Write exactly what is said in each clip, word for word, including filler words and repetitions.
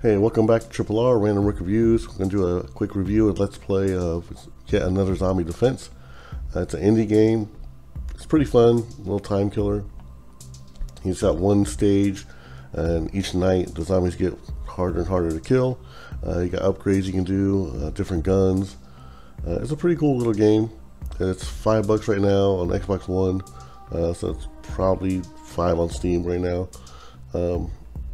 Hey, welcome back to Triple R Random Rick Reviews. We're going to do a quick review and let's play of yet another zombie defense. Uh, it's an indie game. It's pretty fun, a little time killer. He's got one stage, and each night the zombies get harder and harder to kill. Uh, you got upgrades you can do, uh, different guns. Uh, it's a pretty cool little game. It's five bucks right now on Xbox One, uh, so it's probably five on Steam right now. Um,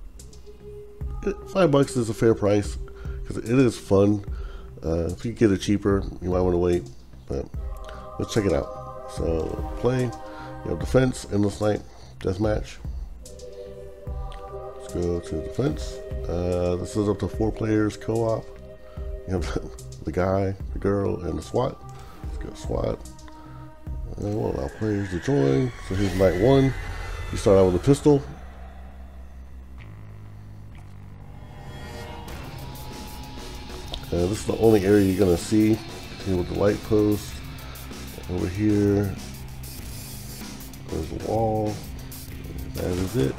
Five bucks is a fair price because it is fun. Uh, if you get it cheaper, you might want to wait, but let's check it out. So play, you have defense, endless night, deathmatch. Let's go to defense. Uh, this is up to four players co-op. You have the guy, the girl, and the SWAT. Let's go SWAT. Uh, we'll allow players to join. So here's night one. You start out with a pistol. Uh, this is the only area you're going to see. Here with the light post. Over here, there's a wall. That is it.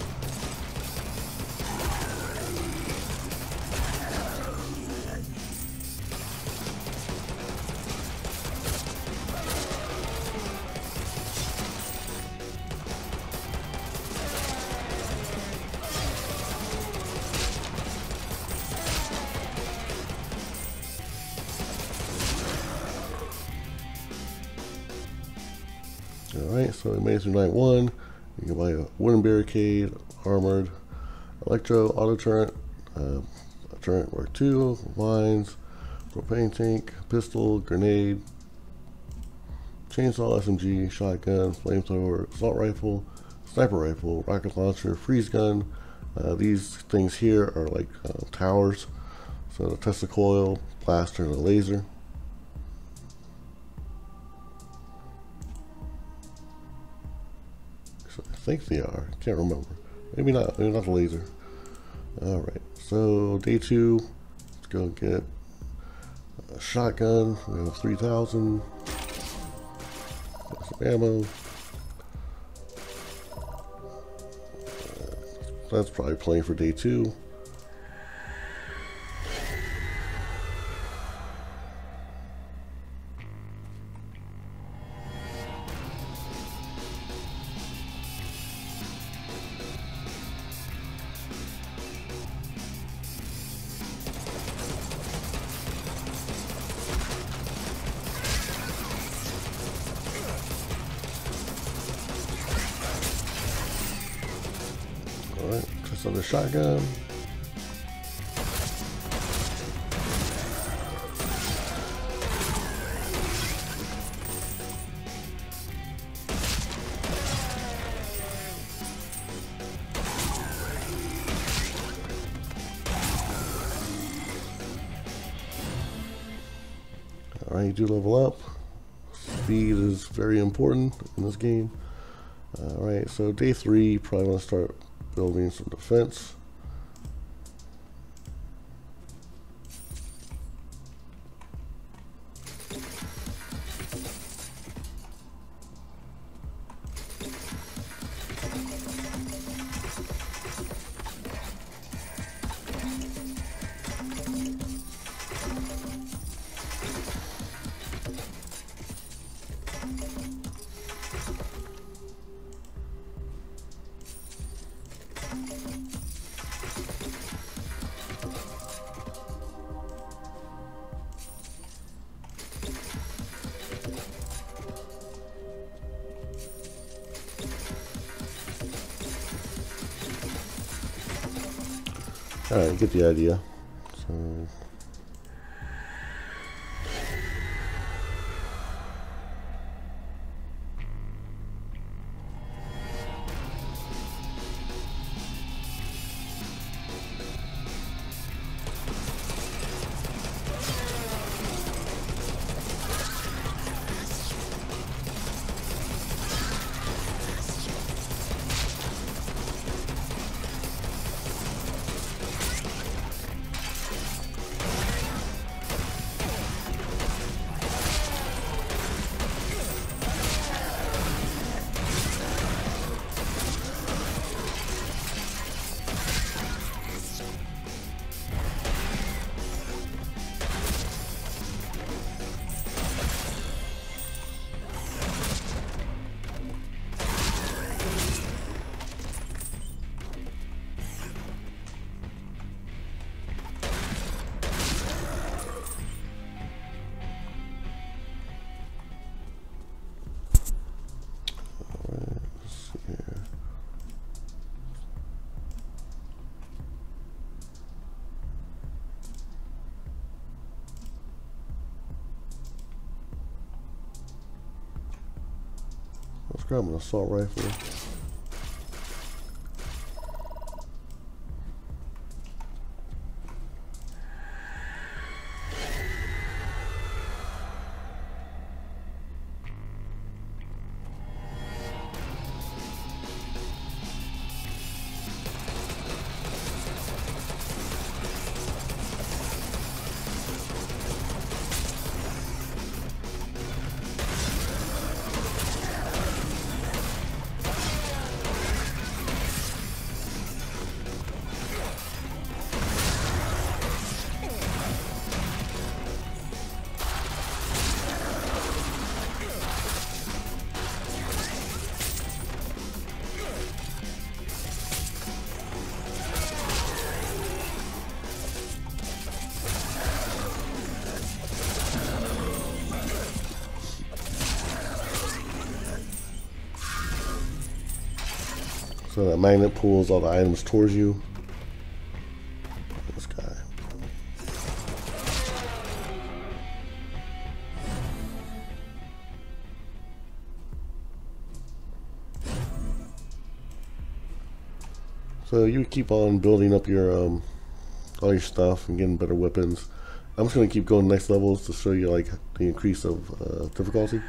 Alright, so we made it through night one. You can buy a wooden barricade, armored, electro, auto turret, uh, turret work two, lines, propane tank, pistol, grenade, chainsaw, S M G, shotgun, flamethrower, assault rifle, sniper rifle, rocket launcher, freeze gun. Uh, these things here are like uh, towers. So the Tesla coil, blaster, and a laser. I think they are. Can't remember. Maybe not. Maybe not the laser. All right. So day two. Let's go get a shotgun. We have three thousand. Some ammo. Uh, that's probably playing for day two. Alright, test on the shotgun. Alright, you do level up. Speed is very important in this game. Alright, so day three, you probably want to start building some defense. Alright, you get the idea. So grab an assault rifle. So that magnet pulls all the items towards you. This guy. So you keep on building up your um, all your stuff and getting better weapons. I'm just gonna keep going next levels to show you like the increase of uh, difficulty.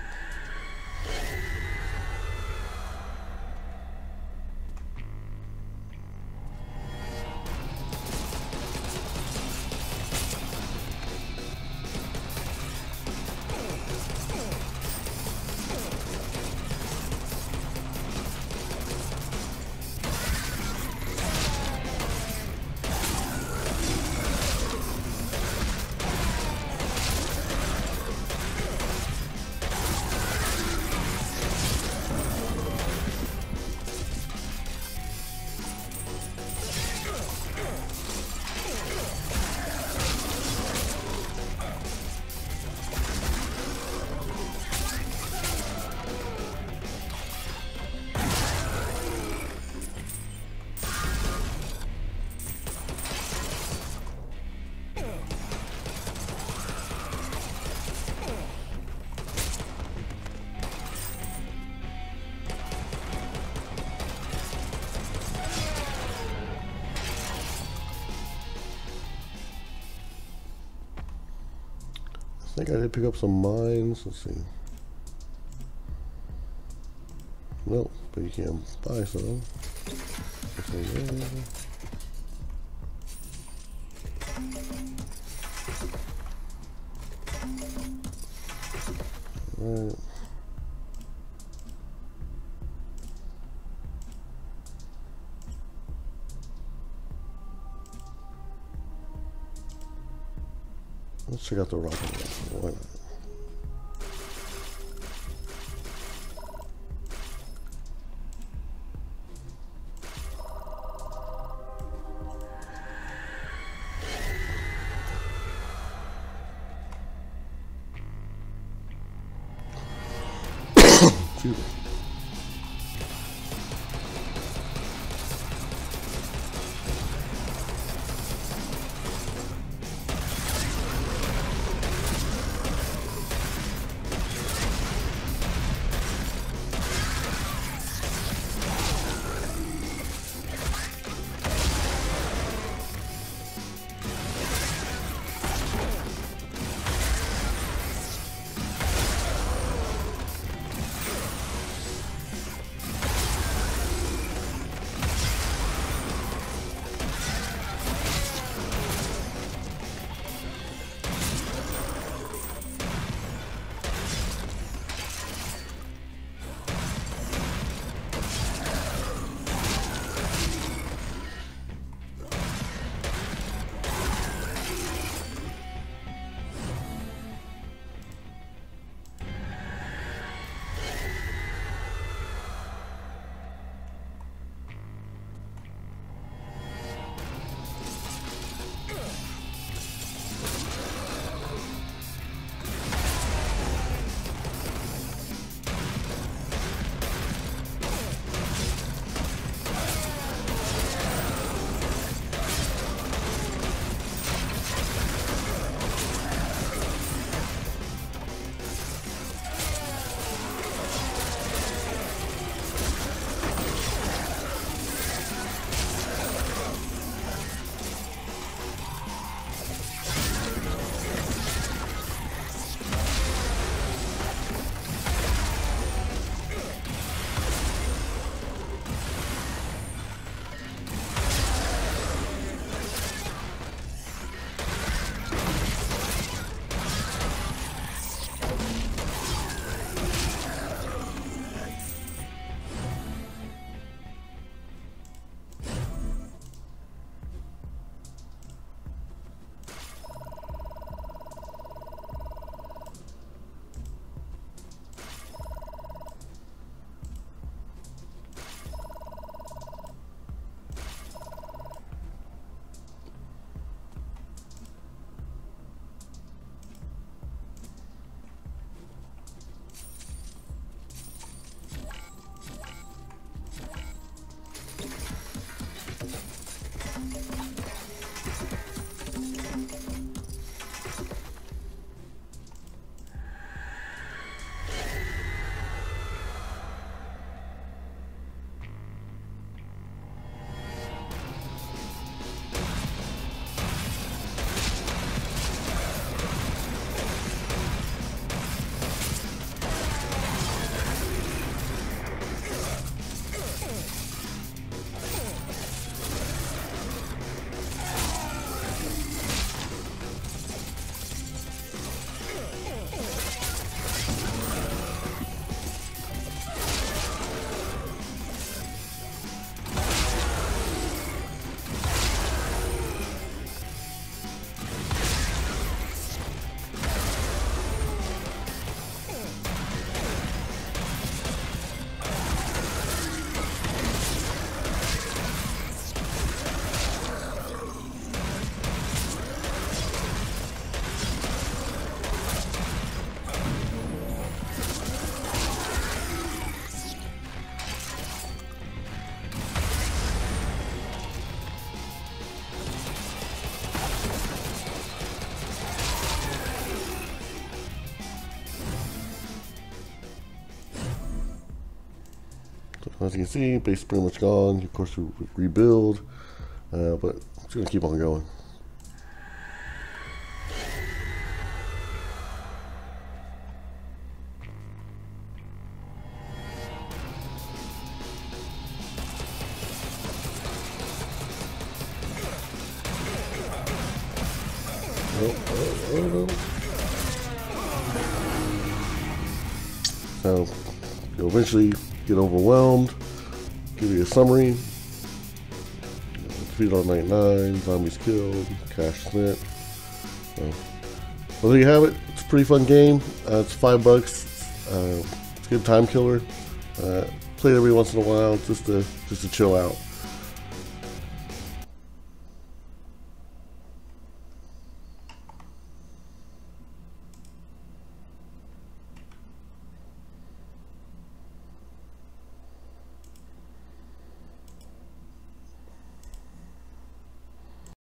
I think I did pick up some mines. Let's see. Nope, but you can buy some. Alright. Let's check out the rocket launcher. Why not? Excuse me. as you can see, base is pretty much gone. Of course, we rebuild, uh, but it's gonna keep on going. Oh, oh, oh, oh. So you'll eventually get overwhelmed. Give you a summary. Defeat all ninety-nine, zombies killed, cash spent. So, well, there you have it. It's a pretty fun game. Uh, it's five bucks. Uh, it's a good time killer. Uh, play it every once in a while just to just to chill out.